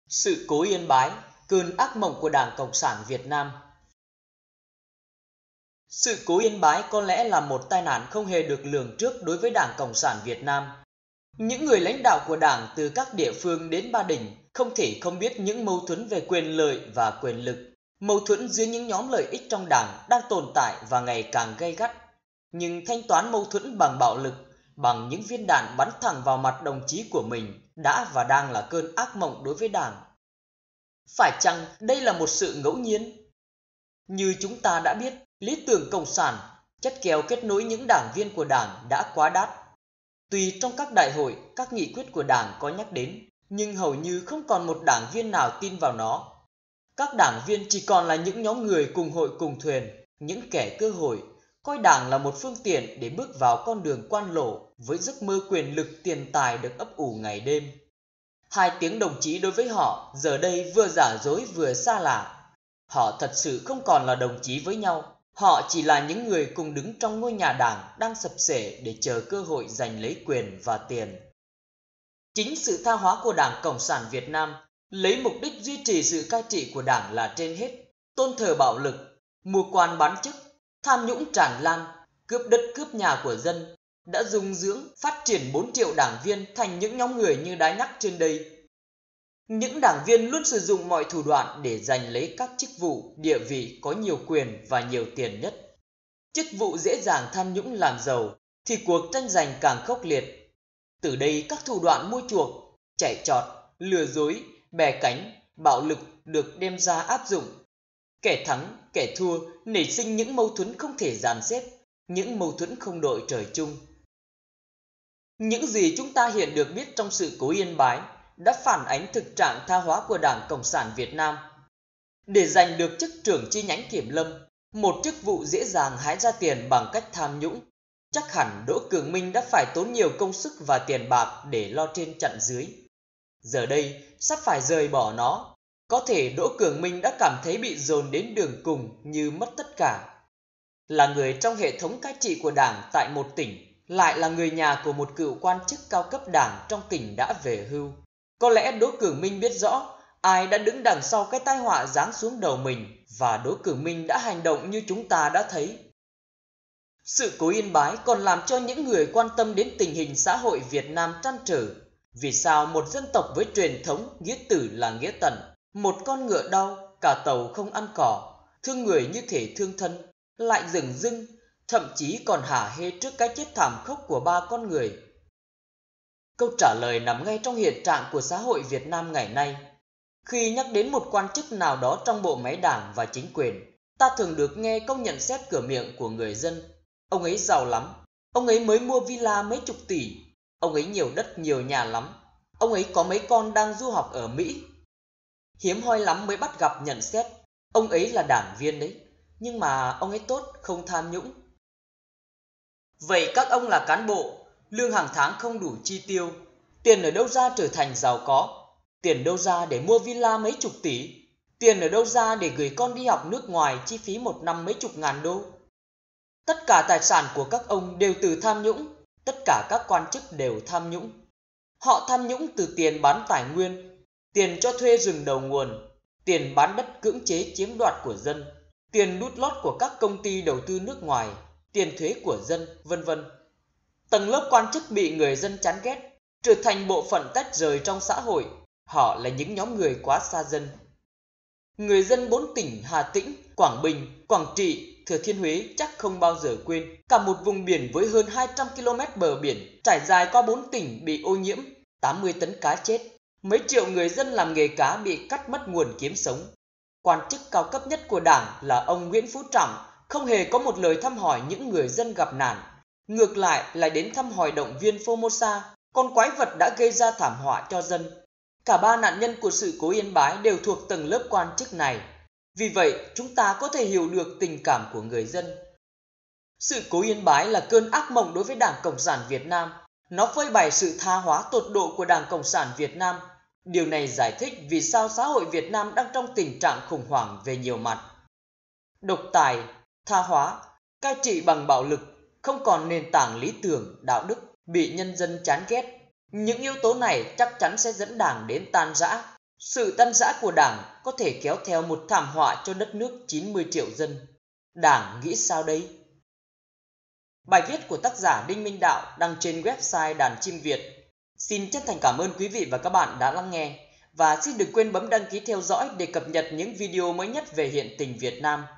Sự cố Yên Bái, cơn ác mộng của Đảng Cộng sản Việt Nam. Sự cố Yên Bái có lẽ là một tai nạn không hề được lường trước đối với Đảng Cộng sản Việt Nam. Những người lãnh đạo của Đảng từ các địa phương đến Ba Đình không thể không biết những mâu thuẫn về quyền lợi và quyền lực, mâu thuẫn giữa những nhóm lợi ích trong Đảng đang tồn tại và ngày càng gay gắt. Nhưng thanh toán mâu thuẫn bằng bạo lực, bằng những viên đạn bắn thẳng vào mặt đồng chí của mình đã và đang là cơn ác mộng đối với Đảng. Phải chăng đây là một sự ngẫu nhiên? Như chúng ta đã biết, lý tưởng cộng sản, chất kèo kết nối những đảng viên của Đảng đã quá đắt. Tuy trong các đại hội, các nghị quyết của Đảng có nhắc đến, nhưng hầu như không còn một đảng viên nào tin vào nó. Các đảng viên chỉ còn là những nhóm người cùng hội cùng thuyền, những kẻ cơ hội, coi Đảng là một phương tiện để bước vào con đường quan lộ với giấc mơ quyền lực tiền tài được ấp ủ ngày đêm. Hai tiếng đồng chí đối với họ giờ đây vừa giả dối vừa xa lạ. Họ thật sự không còn là đồng chí với nhau. Họ chỉ là những người cùng đứng trong ngôi nhà Đảng đang sập xệ để chờ cơ hội giành lấy quyền và tiền. Chính sự tha hóa của Đảng Cộng sản Việt Nam lấy mục đích duy trì sự cai trị của Đảng là trên hết, tôn thờ bạo lực, mua quan bán chức, tham nhũng tràn lan, cướp đất cướp nhà của dân, đã dung dưỡng phát triển 4 triệu đảng viên thành những nhóm người như đã nhắc trên đây. Những đảng viên luôn sử dụng mọi thủ đoạn để giành lấy các chức vụ, địa vị có nhiều quyền và nhiều tiền nhất. Chức vụ dễ dàng tham nhũng làm giàu thì cuộc tranh giành càng khốc liệt. Từ đây các thủ đoạn mua chuộc, chạy trọt, lừa dối, bè cánh, bạo lực được đem ra áp dụng. Kẻ thắng, kẻ thua nảy sinh những mâu thuẫn không thể dàn xếp, những mâu thuẫn không đội trời chung. Những gì chúng ta hiện được biết trong sự cố Yên Bái đã phản ánh thực trạng tha hóa của Đảng Cộng sản Việt Nam. Để giành được chức trưởng chi nhánh kiểm lâm, một chức vụ dễ dàng hái ra tiền bằng cách tham nhũng, chắc hẳn Đỗ Cường Minh đã phải tốn nhiều công sức và tiền bạc để lo trên chặn dưới. Giờ đây, sắp phải rời bỏ nó, có thể Đỗ Cường Minh đã cảm thấy bị dồn đến đường cùng như mất tất cả. Là người trong hệ thống cai trị của Đảng tại một tỉnh, lại là người nhà của một cựu quan chức cao cấp Đảng trong tỉnh đã về hưu. Có lẽ Đỗ Cường Minh biết rõ ai đã đứng đằng sau cái tai họa giáng xuống đầu mình và Đỗ Cường Minh đã hành động như chúng ta đã thấy. Sự cố Yên Bái còn làm cho những người quan tâm đến tình hình xã hội Việt Nam trăn trở. Vì sao một dân tộc với truyền thống nghĩa tử là nghĩa tận, một con ngựa đau, cả tàu không ăn cỏ, thương người như thể thương thân, lại dửng dưng, thậm chí còn hả hê trước cái chết thảm khốc của 3 con người. Câu trả lời nằm ngay trong hiện trạng của xã hội Việt Nam ngày nay. Khi nhắc đến một quan chức nào đó trong bộ máy Đảng và chính quyền, ta thường được nghe câu nhận xét cửa miệng của người dân. Ông ấy giàu lắm, ông ấy mới mua villa mấy chục tỷ, ông ấy nhiều đất nhiều nhà lắm, ông ấy có mấy con đang du học ở Mỹ. Hiếm hoi lắm mới bắt gặp nhận xét, ông ấy là đảng viên đấy, nhưng mà ông ấy tốt, không tham nhũng. Vậy các ông là cán bộ, lương hàng tháng không đủ chi tiêu, tiền ở đâu ra trở thành giàu có, tiền đâu ra để mua villa mấy chục tỷ, tiền ở đâu ra để gửi con đi học nước ngoài chi phí một năm mấy chục ngàn đô. Tất cả tài sản của các ông đều từ tham nhũng, tất cả các quan chức đều tham nhũng. Họ tham nhũng từ tiền bán tài nguyên, tiền cho thuê rừng đầu nguồn, tiền bán đất cưỡng chế chiếm đoạt của dân, tiền đút lót của các công ty đầu tư nước ngoài, tiền thuế của dân, vân vân. Tầng lớp quan chức bị người dân chán ghét, trở thành bộ phận tách rời trong xã hội. Họ là những nhóm người quá xa dân. Người dân 4 tỉnh Hà Tĩnh, Quảng Bình, Quảng Trị, Thừa Thiên Huế chắc không bao giờ quên cả một vùng biển với hơn 200 km bờ biển trải dài qua 4 tỉnh bị ô nhiễm, 80 tấn cá chết, mấy triệu người dân làm nghề cá bị cắt mất nguồn kiếm sống. Quan chức cao cấp nhất của Đảng là ông Nguyễn Phú Trọng không hề có một lời thăm hỏi những người dân gặp nạn. Ngược lại đến thăm hỏi động viên Formosa, con quái vật đã gây ra thảm họa cho dân. Cả 3 nạn nhân của sự cố Yên Bái đều thuộc tầng lớp quan chức này. Vì vậy, chúng ta có thể hiểu được tình cảm của người dân. Sự cố Yên Bái là cơn ác mộng đối với Đảng Cộng sản Việt Nam. Nó phơi bày sự tha hóa tột độ của Đảng Cộng sản Việt Nam. Điều này giải thích vì sao xã hội Việt Nam đang trong tình trạng khủng hoảng về nhiều mặt. Độc tài, tha hóa, cai trị bằng bạo lực, không còn nền tảng lý tưởng, đạo đức, bị nhân dân chán ghét. Những yếu tố này chắc chắn sẽ dẫn Đảng đến tan rã. Sự tan rã của Đảng có thể kéo theo một thảm họa cho đất nước 90 triệu dân. Đảng nghĩ sao đây? Bài viết của tác giả Đinh Minh Đạo đăng trên website Đàn Chim Việt. Xin chân thành cảm ơn quý vị và các bạn đã lắng nghe và xin đừng quên bấm đăng ký theo dõi để cập nhật những video mới nhất về hiện tình Việt Nam.